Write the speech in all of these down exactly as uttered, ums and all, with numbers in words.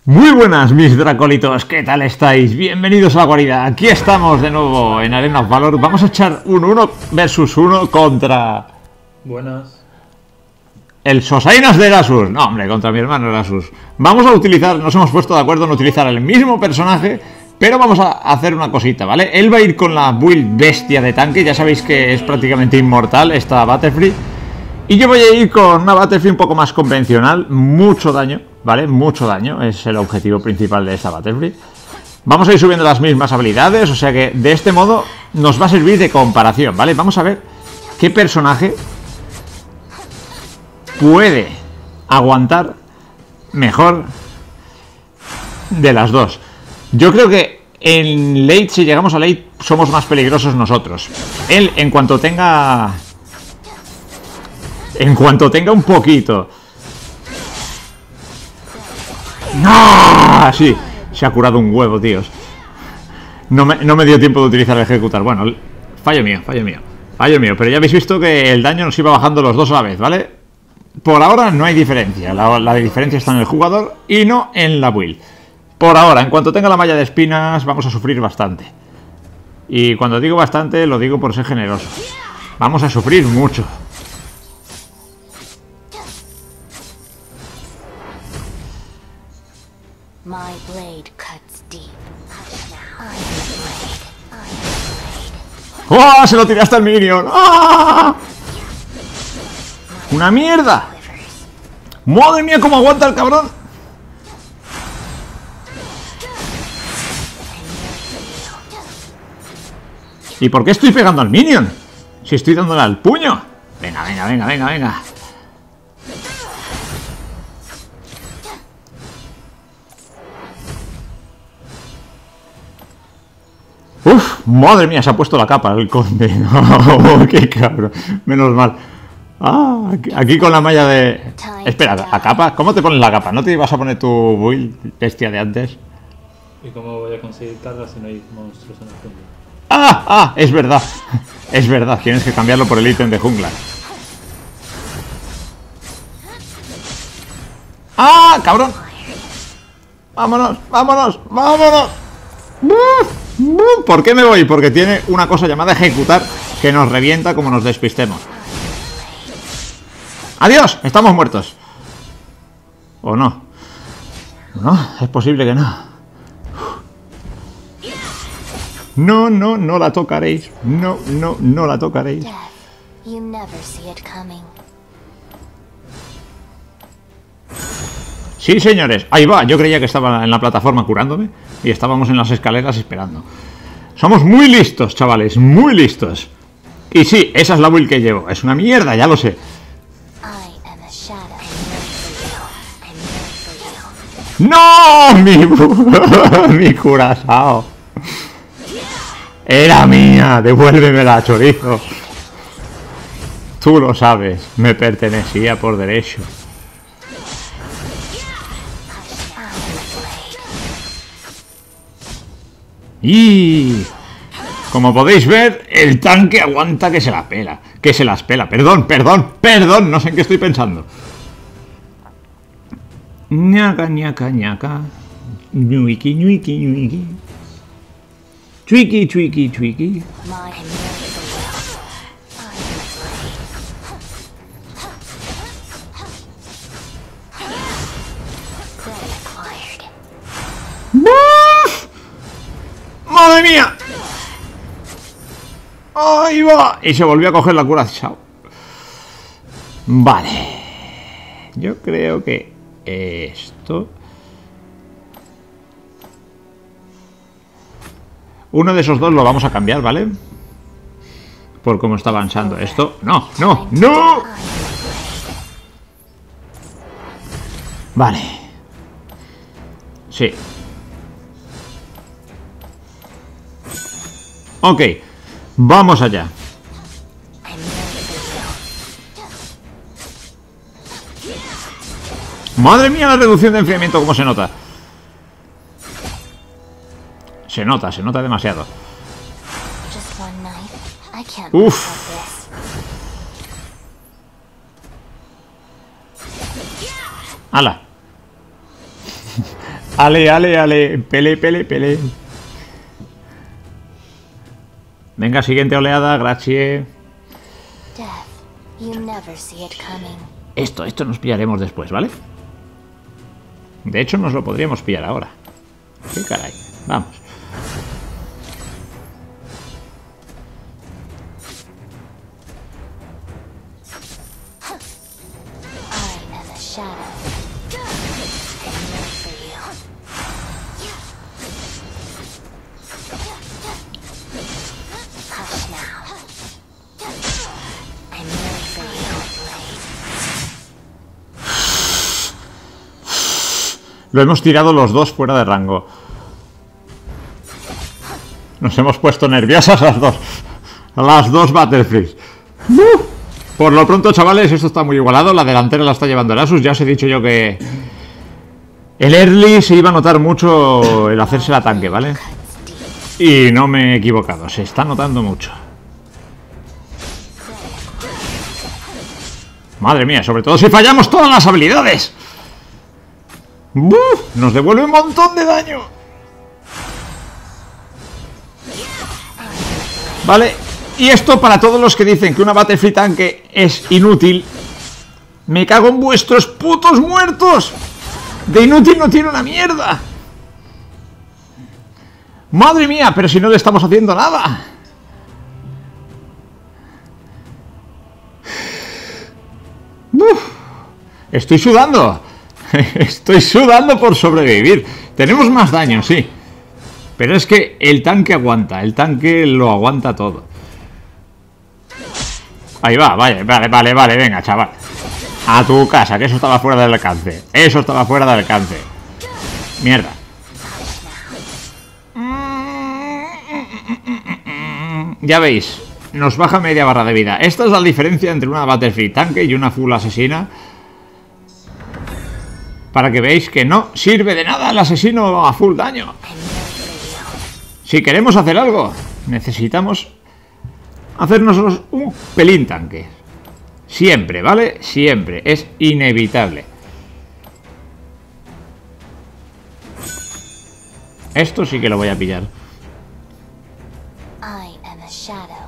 Muy buenas mis dracolitos, ¿qué tal estáis? Bienvenidos a la guarida, aquí estamos de nuevo en Arena of Valor. Vamos a echar un uno versus uno contra... Buenas. El Sosainas de Erasus. No, hombre, contra mi hermano Erasus. Vamos a utilizar, nos hemos puesto de acuerdo en utilizar el mismo personaje, pero vamos a hacer una cosita, ¿vale? Él va a ir con la build bestia de tanque, ya sabéis que es prácticamente inmortal esta Battlefield. Y yo voy a ir con una Battlefield un poco más convencional, mucho daño, ¿vale? Mucho daño, es el objetivo principal de esta Battlefield. Vamos a ir subiendo las mismas habilidades, o sea que de este modo nos va a servir de comparación, ¿vale? Vamos a ver qué personaje puede aguantar mejor de las dos. Yo creo que en late, si llegamos a late, somos más peligrosos nosotros. Él, en cuanto tenga... En cuanto tenga un poquito... ¡No! Sí, se ha curado un huevo, tíos. No me, no me dio tiempo de utilizar el ejecutar. Bueno, fallo mío, fallo mío. Fallo mío, pero ya habéis visto que el daño nos iba bajando los dos a la vez, ¿vale? Por ahora no hay diferencia. La, la diferencia está en el jugador y no en la build. Por ahora, en cuanto tenga la malla de espinas, vamos a sufrir bastante. Y cuando digo bastante, lo digo por ser generoso. Vamos a sufrir mucho. My blade cuts deep. I am blade. I am blade. ¡Oh! Se lo tiré hasta el minion. ¡Ah! ¡Una mierda! ¡Madre mía, cómo aguanta el cabrón! ¿Y por qué estoy pegando al minion? Si estoy dándole al puño. Venga, venga, venga, venga, venga. Uf, madre mía, se ha puesto la capa el conde. Oh, qué cabrón. Menos mal. Ah, aquí, aquí con la malla de... Espera, ¿la capa? ¿Cómo te pones la capa? ¿No te ibas a poner tu build bestia de antes? ¿Y cómo voy a conseguir carga si no hay monstruos en el fondo? ¡Ah! ¡Ah! Es verdad. Es verdad, tienes que cambiarlo por el ítem de jungla. ¡Ah! ¡Cabrón! ¡Vámonos! ¡Vámonos! ¡Vámonos! ¿Por qué me voy? Porque tiene una cosa llamada ejecutar que nos revienta como nos despistemos. ¡Adiós! Estamos muertos. ¿O no? No, es posible que no. No, no, no la tocaréis. No, no, no la tocaréis. Death. You never see it coming. Sí, señores, ahí va. Yo creía que estaba en la plataforma curándome y estábamos en las escaleras esperando. Somos muy listos, chavales, muy listos. Y sí, esa es la build que llevo. Es una mierda, ya lo sé. I am a shadow. I'm here for you. I'm here ¡No! for you. Mi, mi curazao. Era mía, devuélvemela, chorizo. Tú lo sabes, me pertenecía por derecho. Y como podéis ver, el tanque aguanta que se la pela. Que se las pela. Perdón, perdón, perdón. No sé en qué estoy pensando. Ñaca, ñaca, ñaca. Ñuiki, ñuiki, ñuiki. Chuiki, chuiki, chuiki. My I'm here for you. I am blade. Credit acquired. ¡Buf! ¡Madre mía! ¡Ahí va! Y se volvió a coger la cura. Chao. Vale. Yo creo que esto... Uno de esos dos lo vamos a cambiar, ¿vale? Por cómo está avanzando esto. ¡No! ¡No! ¡No! Vale. Sí. Ok. Vamos allá. Madre mía, la reducción de enfriamiento, cómo se nota. Se nota, se nota demasiado. Just one night. I can't Uf. live like this. ¡Hala! Ale, ale, ale. Pele, pele, pele. Venga, siguiente oleada, gracias. Death, you never see it coming. Esto, esto nos pillaremos después, ¿vale? De hecho, nos lo podríamos pillar ahora. ¿Qué caray? Vamos. I am the shadow. I'm here for you. Hush now. I'm here for you, Blade. Lo hemos tirado los dos fuera de rango. Nos hemos puesto nerviosas las dos. Las dos Battlefleets. ¡Uh! Por lo pronto, chavales, esto está muy igualado. La delantera la está llevando el Asus. Ya os he dicho yo que el early se iba a notar mucho el hacerse la tanque, ¿vale? Y no me he equivocado. Se está notando mucho. Madre mía, sobre todo si fallamos todas las habilidades. ¡Buf! Nos devuelve un montón de daño. Vale, y esto para todos los que dicen que una Battlefleet tanque es inútil. Me cago en vuestros putos muertos. De inútil no tiene una mierda. Madre mía, pero si no le estamos haciendo nada. Uf, estoy sudando. Estoy sudando por sobrevivir. Tenemos más daño, sí. Pero es que el tanque aguanta. El tanque lo aguanta todo. Ahí va, vale, vale, vale, vale. Venga, chaval. A tu casa, que eso estaba fuera del alcance. Eso estaba fuera del alcance. Mierda. Ya veis, nos baja media barra de vida. Esta es la diferencia entre una Battlefield tanque y una full asesina. Para que veáis que no sirve de nada el asesino a full daño. Si queremos hacer algo, necesitamos hacernos un pelín tanque. Siempre, ¿vale? Siempre. Es inevitable. Esto sí que lo voy a pillar. I am a shadow.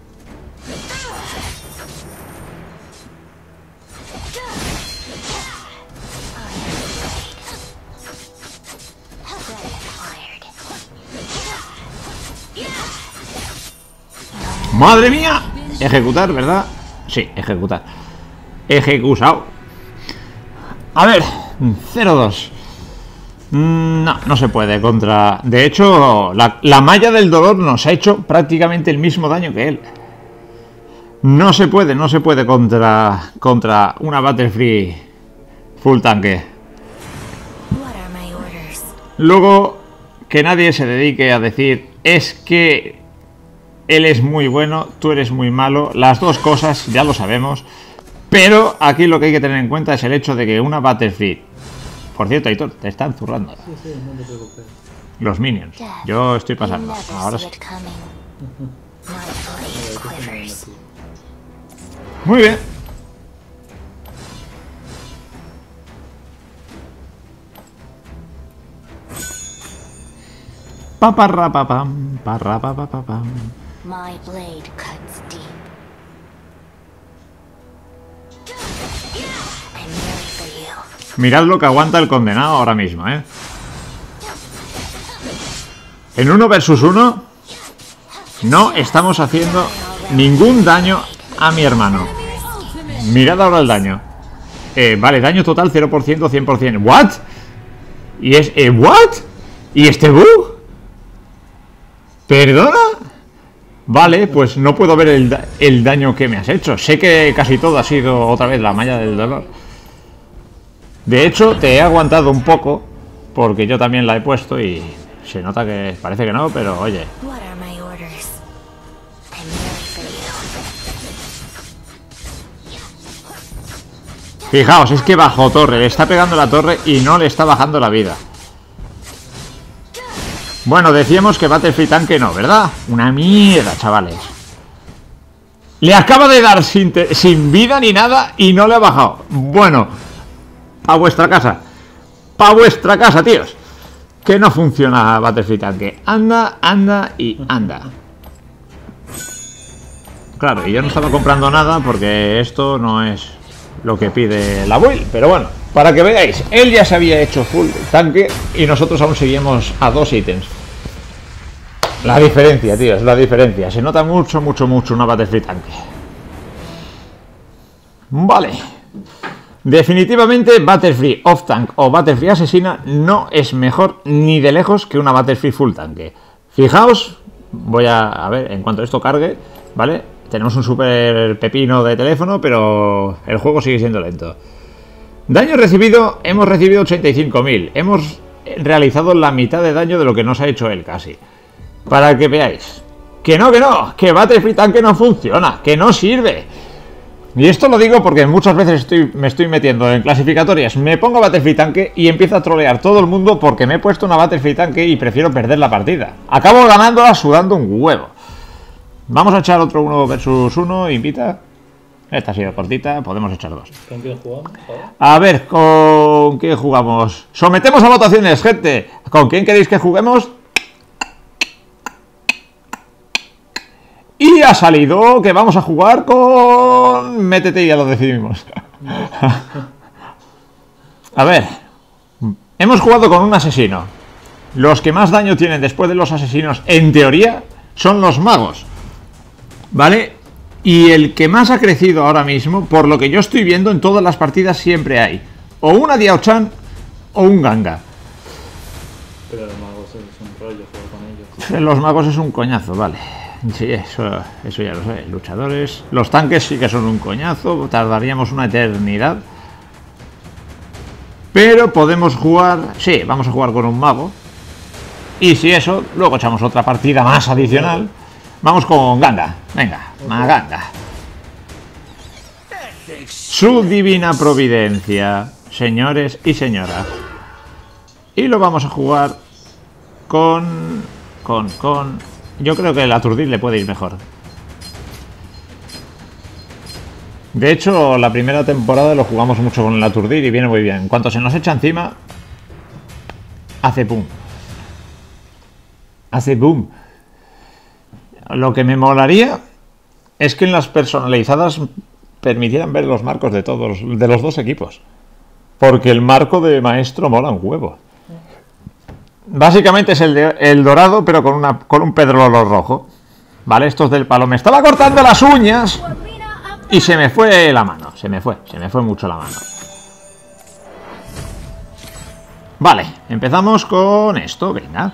¡Madre mía! Ejecutar, ¿verdad? Sí, ejecutar. Ejecutado. A ver, cero dos. No, no se puede contra... De hecho, la, la malla del dolor nos ha hecho prácticamente el mismo daño que él. No se puede, no se puede contra, contra una Battlefield full tanque. Luego, que nadie se dedique a decir es que él es muy bueno, tú eres muy malo. Las dos cosas ya lo sabemos. Pero aquí lo que hay que tener en cuenta es el hecho de que una Battlefield... Por cierto, Aitor, te están zurrando. Sí, sí, no te preocupes. Los minions. Yo estoy pasando. Ahora sí. Muy bien. Paparrapapam, parrapapapam. My blade cuts deep. I'm ready for you. Mirad lo que aguanta el condenado ahora mismo, ¿eh? En uno versus uno no estamos haciendo ningún daño a mi hermano. Mirad ahora el daño. Eh, vale, daño total cero por ciento, cien por ciento. ¿What? ¿Y es... Eh, ¿what? ¿Y este bug? ¿Perdona? Vale, pues no puedo ver el, da el daño que me has hecho. Sé que casi todo ha sido otra vez la malla del dolor. De hecho, te he aguantado un poco, porque yo también la he puesto y se nota que parece que no, pero oye. Fijaos, es que bajo torre, le está pegando la torre y no le está bajando la vida. Bueno, decíamos que Battlefield tanque no, ¿verdad? Una mierda, chavales. Le acaba de dar sin, sin vida ni nada y no le ha bajado. Bueno, a vuestra casa. Pa' vuestra casa, tíos. que no funciona Battlefield Tanque. Anda, anda y anda. Claro, y yo no estaba comprando nada porque esto no es lo que pide la build. Pero bueno, para que veáis, él ya se había hecho full tanque y nosotros aún seguimos a dos ítems. La diferencia, tío, es la diferencia. Se nota mucho, mucho, mucho una Battlefield Tanque. Vale. Definitivamente Battlefield Off Tank o Battlefield Asesina no es mejor ni de lejos que una Battlefield Full Tanque. Fijaos, voy a, a ver, en cuanto esto cargue, ¿vale? Tenemos un super pepino de teléfono, pero el juego sigue siendo lento. Daño recibido, hemos recibido ochenta y cinco mil. Hemos realizado la mitad de daño de lo que nos ha hecho él casi. Para que veáis. Que no, que no, que Battlefield Tanque no funciona, que no sirve. Y esto lo digo porque muchas veces estoy, me estoy metiendo en clasificatorias, me pongo Battlefield Tanque y empiezo a trolear todo el mundo porque me he puesto una Battlefield Tanque y prefiero perder la partida. Acabo ganándola sudando un huevo. Vamos a echar otro uno versus uno, invita. Esta ha sido cortita, podemos echar dos. ¿Con quién jugamos? A ver, ¿con quién jugamos? Sometemos a votaciones, gente. ¿Con quién queréis que juguemos? Y ha salido que vamos a jugar con... Métete y ya lo decidimos. A ver. Hemos jugado con un asesino. Los que más daño tienen después de los asesinos, en teoría, son los magos. ¿Vale? Y el que más ha crecido ahora mismo, por lo que yo estoy viendo en todas las partidas, siempre hay o una Diao-chan o un Ganga. Pero los magos es un rollo jugar con ellos. Los magos es un coñazo, vale. Sí, eso, eso ya lo sé. Luchadores. Los tanques sí que son un coñazo. Tardaríamos una eternidad. Pero podemos jugar... Sí, vamos a jugar con un mago. Y si eso, luego echamos otra partida más adicional. Vamos con Ganga. Venga, Maganga. Su divina providencia, señores y señoras. Y lo vamos a jugar con... Con, con... Yo creo que el aturdir le puede ir mejor. De hecho, la primera temporada lo jugamos mucho con el aturdir y viene muy bien. En cuanto se nos echa encima, hace boom. Hace boom. Lo que me molaría es que en las personalizadas permitieran ver los marcos de todos, de los dos equipos. Porque el marco de maestro mola un huevo. Básicamente es el, de, el dorado, pero con, una, con un pedrolo rojo. Vale, estos del palo. Me estaba cortando las uñas y se me fue la mano. Se me fue, se me fue mucho la mano. Vale, empezamos con esto, venga.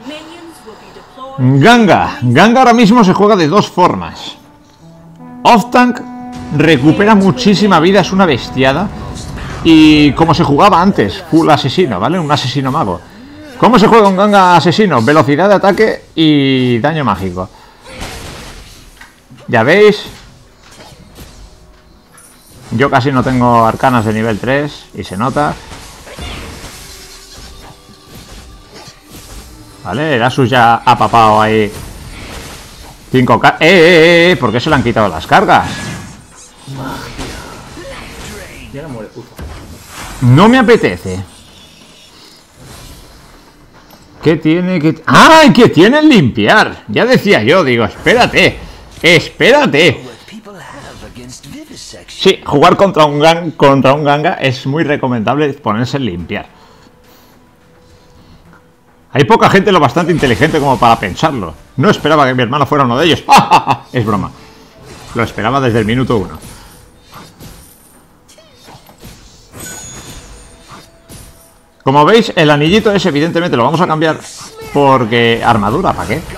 Ganga. Ganga ahora mismo se juega de dos formas. Off-tank recupera muchísima vida, es una bestiada. Y como se jugaba antes, full asesino, ¿vale? Un asesino mago. ¿Cómo se juega un Ganga asesino? Velocidad de ataque y daño mágico. Ya veis. Yo casi no tengo arcanas de nivel tres y se nota. Vale, Erasus ya ha papado ahí cinco K. ¡Eh, eh, eh! ¿Por qué se le han quitado las cargas? Ya no muere, puto. No me apetece. ¿Qué tiene que...? ¡Ah! ¡Que tiene el limpiar! Ya decía yo, digo, espérate. Espérate. Sí, jugar contra un, gang, contra un Ganga es muy recomendable ponerse el limpiar. Hay poca gente lo bastante inteligente como para pensarlo. No esperaba que mi hermano fuera uno de ellos. Es broma. Lo esperaba desde el minuto uno. Como veis, el anillito ese evidentemente lo vamos a cambiar porque armadura, ¿para qué?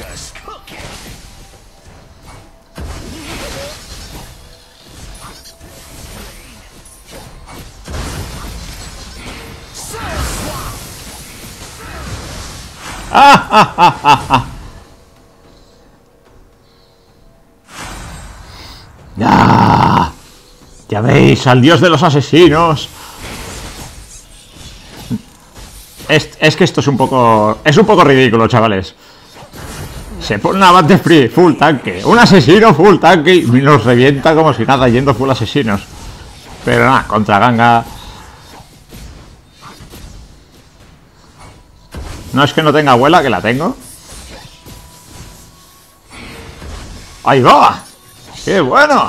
¡Ah, ah, ah, ah, ah! ¡Ya! Ya veis, al dios de los asesinos. Es, es que esto es un poco... Es un poco ridículo, chavales. Se pone una Battlefield full tanque. Un asesino full tanque y nos revienta como si nada yendo full asesinos. Pero nada, contra Ganga... No es que no tenga abuela, que la tengo. ¡Ahí va! ¡Qué bueno!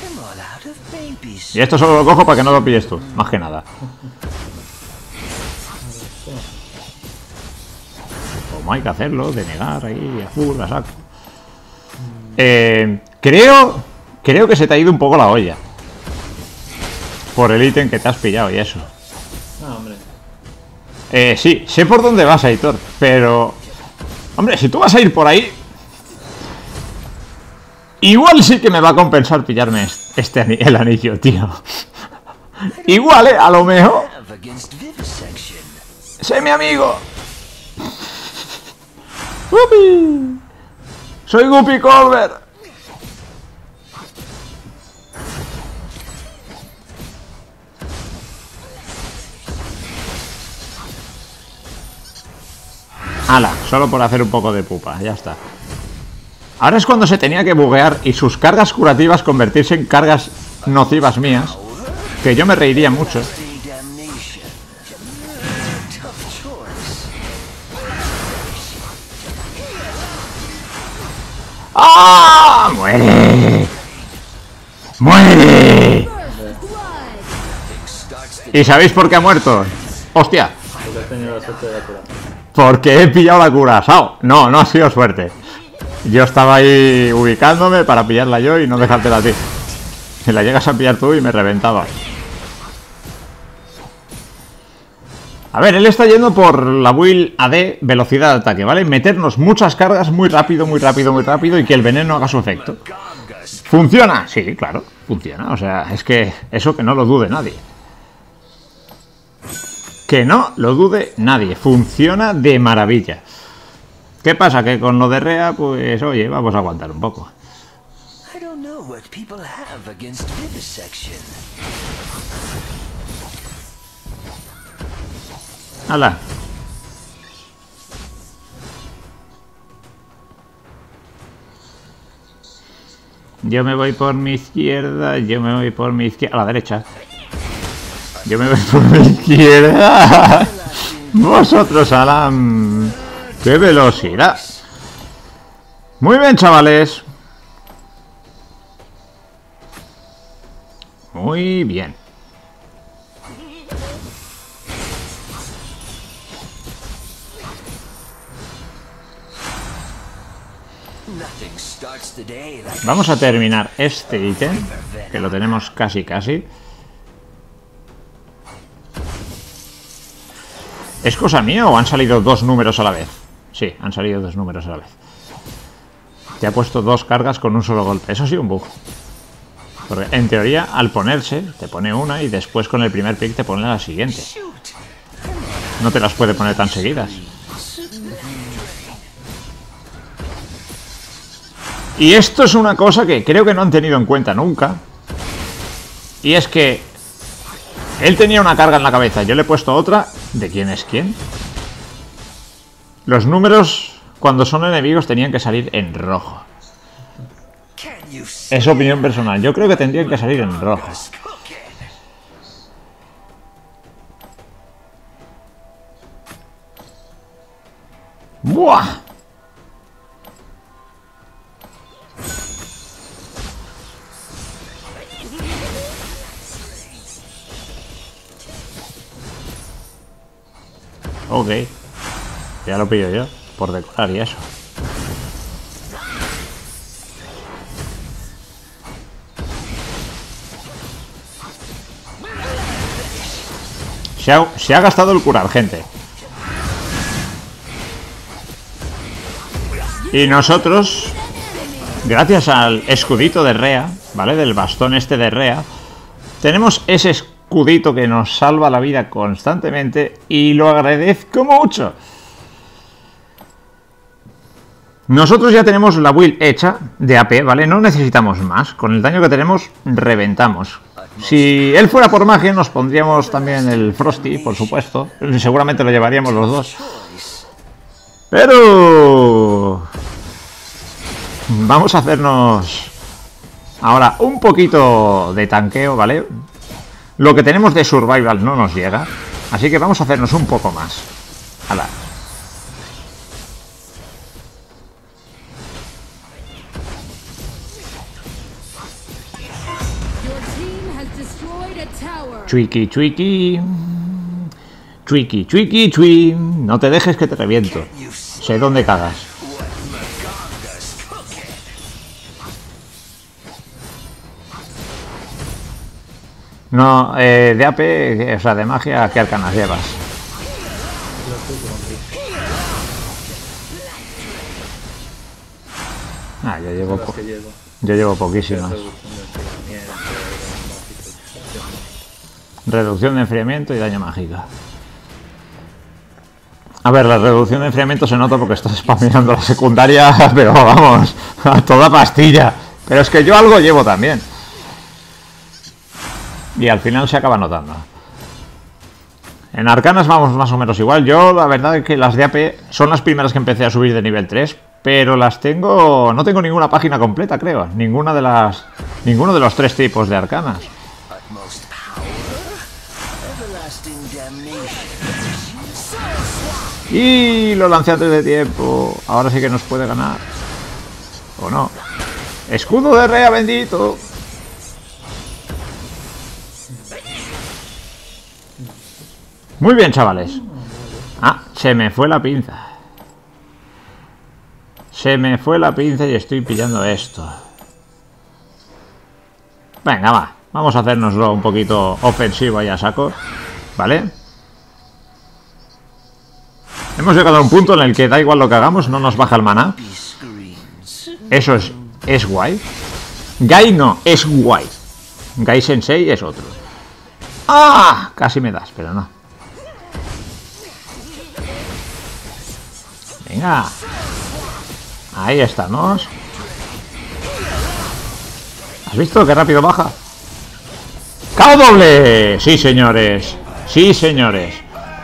Y esto solo lo cojo para que no lo pilles tú, más que nada. Como hay que hacerlo, denegar ahí, a full, a saco. Eh, creo, creo que se te ha ido un poco la olla. Por el ítem que te has pillado y eso. Ah, hombre. Eh, sí, sé por dónde vas, Aitor, pero... Hombre, si tú vas a ir por ahí... Igual sí que me va a compensar pillarme este ani- el anillo, tío. Igual, eh, a lo mejor. Sé mi amigo. ¡Guppy! Soy Guppy Colbert. Ala, solo por hacer un poco de pupa, ya está. Ahora es cuando se tenía que buguear y sus cargas curativas convertirse en cargas nocivas mías, que yo me reiría mucho. ¡Ah! ¡Muere! ¡Muere! ¿Y sabéis por qué ha muerto? ¡Hostia! Porque has tenido la suerte de la cura. Porque he pillado la curazao. No, no ha sido suerte. Yo estaba ahí ubicándome para pillarla yo y no dejártela a ti. Si la llegas a pillar tú y me reventaba. A ver, él está yendo por la build A D, velocidad de ataque, ¿vale? Meternos muchas cargas muy rápido, muy rápido, muy rápido y que el veneno haga su efecto. ¿Funciona? Sí, claro, funciona. O sea, es que eso que no lo dude nadie. Que no lo dude nadie. Funciona de maravilla. ¿Qué pasa? Que con lo de Rea, pues, oye, vamos a aguantar un poco. ¡Hala! Yo me voy por mi izquierda, yo me voy por mi izquierda... A la derecha. Yo me voy por mi izquierda. Vosotros, Alan. ¡Qué velocidad! Muy bien, chavales. Muy bien. Vamos a terminar este ítem, que lo tenemos casi casi. ¿Es cosa mía o han salido dos números a la vez? Sí, han salido dos números a la vez. Te ha puesto dos cargas con un solo golpe. Eso sí, un bug. Porque en teoría, al ponerse, te pone una y después con el primer pick te pone la siguiente. No te las puede poner tan seguidas. Y esto es una cosa que creo que no han tenido en cuenta nunca. Y es que él tenía una carga en la cabeza, yo le he puesto otra. ¿De quién es quién? Los números, cuando son enemigos, tenían que salir en rojo. Es opinión personal, yo creo que tendrían que salir en rojo. ¡Buah! Ok, ya lo pillo yo, por decorar y eso. Se ha, se ha gastado el curar, gente. Y nosotros, gracias al escudito de Rea, ¿vale? Del bastón este de Rea, tenemos ese escudito que nos salva la vida constantemente y lo agradezco mucho. Nosotros ya tenemos la build hecha de A P, ¿vale? No necesitamos más. Con el daño que tenemos, reventamos. Si él fuera por magia, nos pondríamos también el Frosty, por supuesto. Seguramente lo llevaríamos los dos. Pero... vamos a hacernos ahora un poquito de tanqueo, ¿vale? Lo que tenemos de survival no nos llega. Así que vamos a hacernos un poco más. ¡Hala! Chuiki, chuiki. Chuiki, chuiki, chui. No te dejes que te reviento. Sé dónde cagas. No, eh, de A P, o sea, de magia, ¿qué arcanas llevas? Ah, yo llevo, po yo llevo poquísimas. Reducción de enfriamiento y daño mágico. A ver, la reducción de enfriamiento se nota porque estás spameando la secundaria, pero vamos, a toda pastilla. Pero es que yo algo llevo también. Y al final se acaba notando. En arcanas vamos más o menos igual. Yo la verdad es que las de A P son las primeras que empecé a subir de nivel tres. Pero las tengo... No tengo ninguna página completa, creo. Ninguna de las... Ninguno de los tres tipos de arcanas. Y lo lancé antes de tiempo. Ahora sí que nos puede ganar. ¿O no? Escudo de Rea bendito. Muy bien, chavales. Ah, se me fue la pinza. Se me fue la pinza y estoy pillando esto. Venga, va. Vamos a hacernoslo un poquito ofensivo ahí a saco. ¿Vale? Hemos llegado a un punto en el que da igual lo que hagamos, no nos baja el maná. Eso es, es guay. Gai no, es guay. Gai Sensei es otro. ¡Ah! Casi me das, pero no. Venga. Ahí estamos. ¿Has visto qué rápido baja? ¡K O doble! Sí, señores. Sí, señores.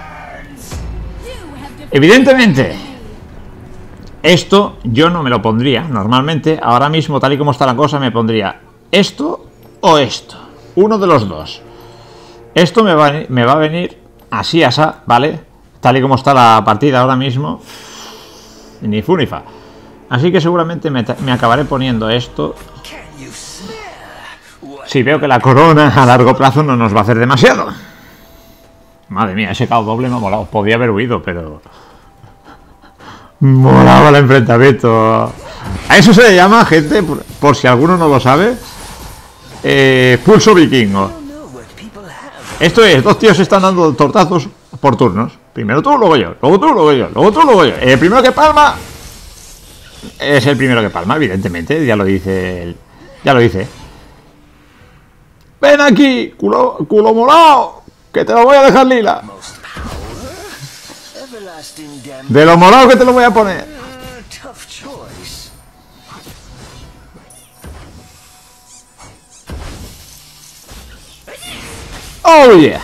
Evidentemente, esto yo no me lo pondría. Normalmente, ahora mismo, tal y como está la cosa, me pondría esto o esto. Uno de los dos. Esto me va, me va a venir así, así, ¿vale? Tal y como está la partida ahora mismo. Ni fu ni fa. Así que seguramente me, me acabaré poniendo esto. Si veo que la corona a largo plazo no nos va a hacer demasiado. Madre mía, ese K O doble me ha molado. Podía haber huido, pero... molaba el enfrentamiento. A eso se le llama, gente, por, por si alguno no lo sabe, eh, pulso vikingo. Esto es, dos tíos están dando tortazos por turnos. Primero tú, luego yo, luego tú, luego yo, luego tú, luego yo. El primero que palma es el primero que palma, evidentemente. Ya lo dice el, ya lo dice. Ven aquí, culo, culo molao, que te lo voy a dejar lila. De lo morado que te lo voy a poner. Oh yeah.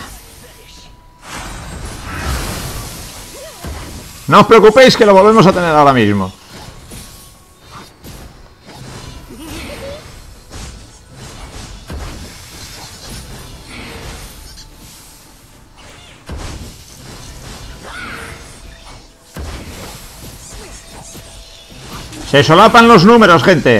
No os preocupéis que lo volvemos a tener ahora mismo. Se solapan los números, gente.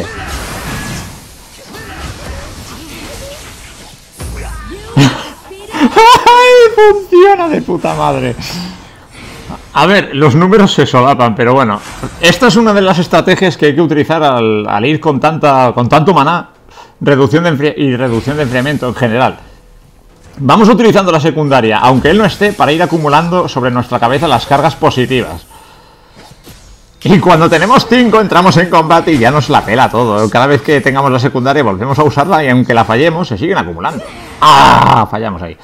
¡Ay! Funciona de puta madre. A ver, los números se solapan, pero bueno. Esta es una de las estrategias que hay que utilizar al, al ir con tanta, con tanto maná. Reducción de enfri- y reducción de enfriamiento en general. Vamos utilizando la secundaria, aunque él no esté, para ir acumulando sobre nuestra cabeza las cargas positivas. Y cuando tenemos cinco entramos en combate y ya nos la pela todo. Cada vez que tengamos la secundaria volvemos a usarla y aunque la fallemos se siguen acumulando. ¡Ah! Fallamos ahí.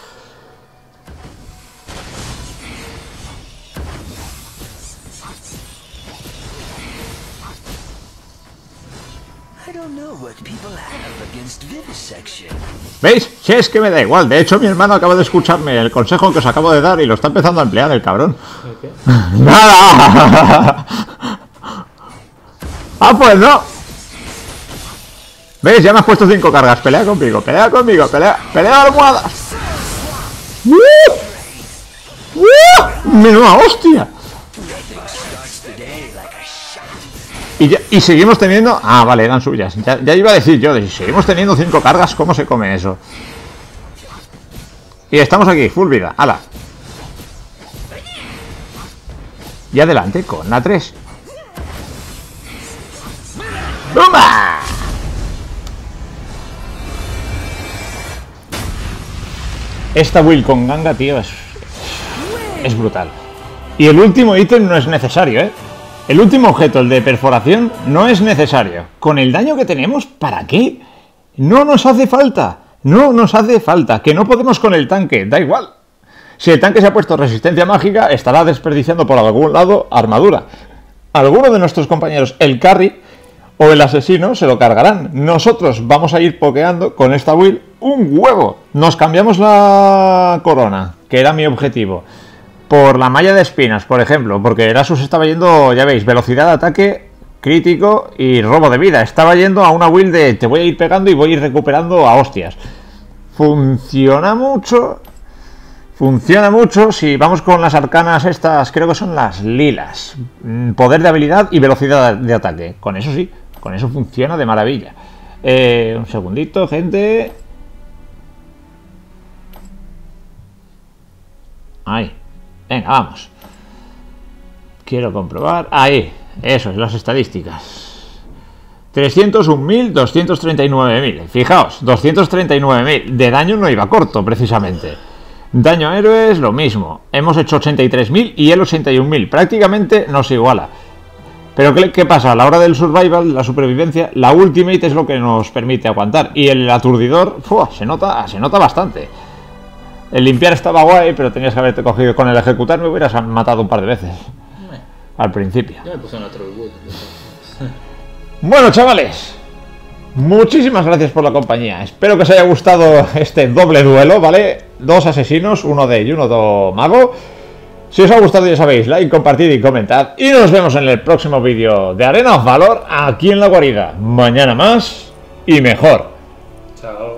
¿Veis? Si es que me da igual. De hecho, mi hermano acaba de escucharme el consejo que os acabo de dar y lo está empezando a emplear el cabrón. ¿Qué? ¡Nada! ¡Ah, pues no! ¿Veis? Ya me has puesto cinco cargas. Pelea conmigo, pelea conmigo, pelea, pelea almohadas. ¡Uh! ¡Uh! ¡Menuda hostia! Y, ya, y seguimos teniendo... Ah, vale, eran suyas. Ya, ya iba a decir yo, de si seguimos teniendo cinco cargas, ¿cómo se come eso? Y estamos aquí, full vida. ¡Hala! Y adelante con la tres. ¡Bumba! Esta build con ganga, tío, es, es brutal. Y el último ítem no es necesario, ¿eh? El último objeto, el de perforación, no es necesario. Con el daño que tenemos, ¿para qué? No nos hace falta. No nos hace falta. Que no podemos con el tanque, da igual. Si el tanque se ha puesto resistencia mágica, estará desperdiciando por algún lado armadura. Alguno de nuestros compañeros, el carry o el asesino, se lo cargarán. Nosotros vamos a ir pokeando con esta build un huevo. Nos cambiamos la corona, que era mi objetivo, por la malla de espinas, por ejemplo, porque Erasus estaba yendo, ya veis, velocidad de ataque, crítico y robo de vida. Estaba yendo a una build de te voy a ir pegando y voy a ir recuperando a hostias. Funciona mucho. Funciona mucho si vamos con las arcanas estas, creo que son las lilas. Poder de habilidad y velocidad de ataque. Con eso sí, con eso funciona de maravilla. Eh, un segundito, gente. Ahí. Venga, vamos. Quiero comprobar. Ahí. Eso es, las estadísticas. trescientos un mil, doscientos treinta y nueve mil. Fijaos, doscientos treinta y nueve mil. De daño no iba corto, precisamente. Daño a héroes, lo mismo. Hemos hecho ochenta y tres mil y él ochenta y un mil. Prácticamente nos iguala. Pero ¿qué, ¿qué pasa? A la hora del survival, la supervivencia, la ultimate es lo que nos permite aguantar. Y el aturdidor, ¡fua! se nota, se nota bastante. El limpiar estaba guay, pero tenías que haberte cogido. Con el ejecutar me hubieras matado un par de veces. Al principio. Ya me puse en otro build. Bueno, chavales. Muchísimas gracias por la compañía. Espero que os haya gustado este doble duelo, ¿vale? Dos asesinos, uno de y uno de mago. Si os ha gustado, ya sabéis, like, compartid y comentad. Y nos vemos en el próximo vídeo de Arena of Valor aquí en la guarida. Mañana más y mejor. Chao.